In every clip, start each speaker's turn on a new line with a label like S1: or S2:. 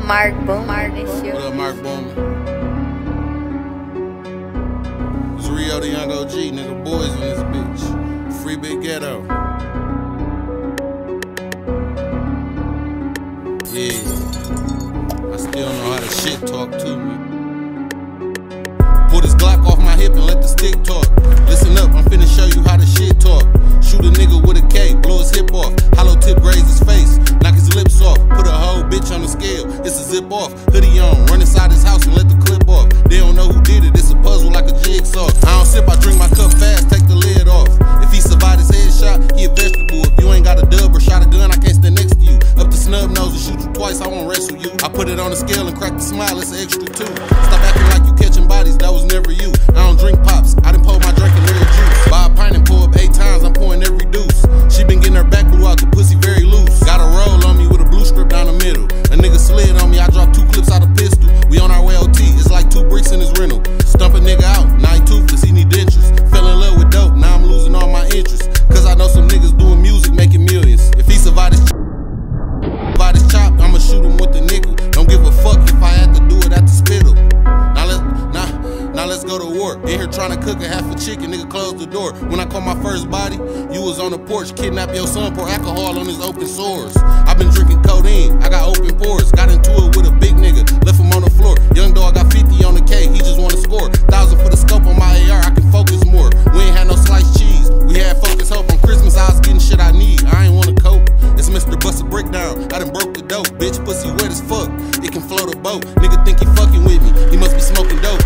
S1: Mark Boomer, this shit.
S2: What up, Mark Boomer? It's Rio the Young OG, nigga. Boys in this bitch. Free Big Ghetto. Yeah. I still know how to shit talk to me. Pull this Glock off my hip and let the stick talk. Listen up, I'm finna show you how to shit talk. Shoot a nigga with a K, blow his hip off. Hollow tip graze his face, knock his lips off. Put a whole bitch on the scale, it's a zip off. Hoodie on, run inside his house and let the clip off. They don't know who did it, it's a puzzle like a jigsaw. I don't sip, I drink my cup fast, take the lid off. If he survived his headshot, he a vegetable. If you ain't got a dub or shot a gun, I can't stand next to you. Up the snub nose and shoot you twice, I won't wrestle you. I put it on the scale and crack the smile, it's an extra two. Stop acting like you catching bodies, that was never you. I don't drink pops, I done pulled my drink and little juice. Buy a pint and pull up 8 times, I'm pouring every deuce. She been getting her back blew out, the pussy very loose. Got a roll on me with a blue strip down the middle. A nigga slid on me, I dropped 2 clips out of pistol. We on our way OT, it's like 2 bricks in his rental. Stump a nigga out, now he toothless, he need dentures. Fell in love with dope, now I'm losing all my interest. Cause I know some niggas doing music making millions. If he survived his chop, I'ma shoot him with the nickel. Don't give a fuck if I had to do it at the spittle. Now let's go to war. In here trying to cook a half a chicken, nigga close the door. When I caught my first body, you was on the porch, kidnap your son, pour alcohol on his open sores. I've been drinking codeine, I got open pores. Got into it with a big nigga, left him on the floor. Young dog got 50 on the K, he just wanna score. 1,000 for the scope on my AR, I can focus more. We ain't had no sliced cheese, we had focus hope. On Christmas I was getting shit I need, I ain't wanna cope. It's Mr. Bust a Brick Down, I done broke the dope. Bitch, pussy wet as fuck, it can float a boat. Nigga think he fucking with me, he must be smoking dope.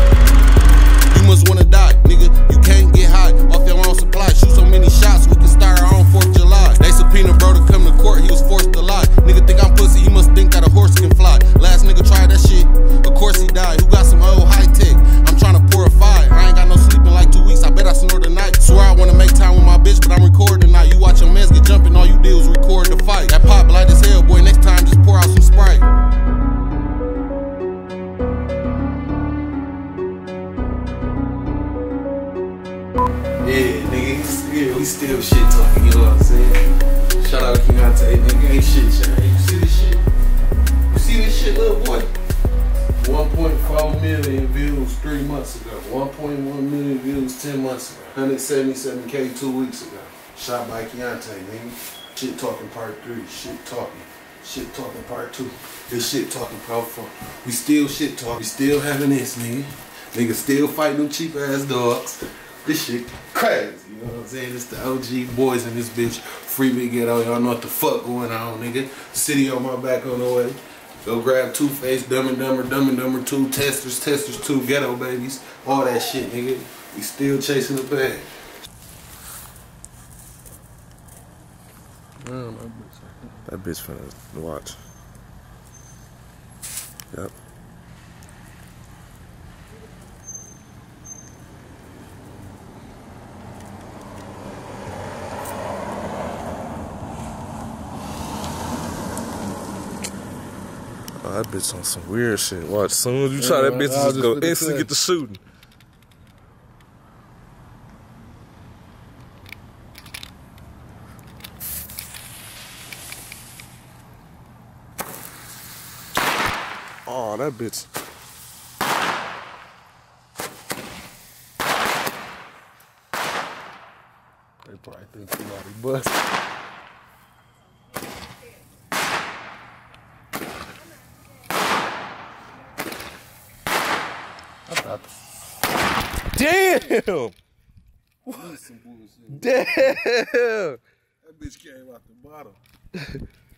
S2: You must wanna die, nigga, you can't get high off your own supply. Shoot so many shots, we can start our own 4th of July. They subpoena bro to come to court, he was forced to lie. Nigga think I'm pussy, he must think that a horse can fly. Last nigga tried that shit, of course he died. Who got some old high tech? I'm trying to pour a fire, I ain't got no sleep in like 2 weeks, I bet I snore tonight. Swear I wanna make time with my bitch, but I'm recording tonight. You watch your mans get jumping, all you did was record the fight. That pop light as hell, boy, next time just pour out some Sprite. Yeah, nigga, we still shit talking, you know what I'm saying? Shout out King Ante, nigga, ain't shit, Shaq. You see this shit? You see this shit, little boy? 1.4 million views 3 months ago. 1.1 million views 10 months ago. 177K 2 weeks ago. Shot by Keontae, nigga. Shit talking part 3. Shit talking part 2. This shit talking part 4. We still shit talking. We still having this, nigga. Nigga still fighting them cheap ass dogs. This shit crazy, you know what I'm saying? It's the OG boys in this bitch. Free Big Ghetto, y'all know what the fuck going on, nigga. City on my back on the way. Go grab Two-Face, Dumb and Dumber 2, Testers 2, Ghetto Babies, all that shit, nigga. We still chasing the bag.
S3: That bitch finna watch. Yep. Oh, that bitch on some weird shit. Watch, as soon as you try that bitch, just go instantly get the shooting. Oh, that bitch. They probably think somebody busted. Damn! Damn!
S2: That bitch came out the bottom.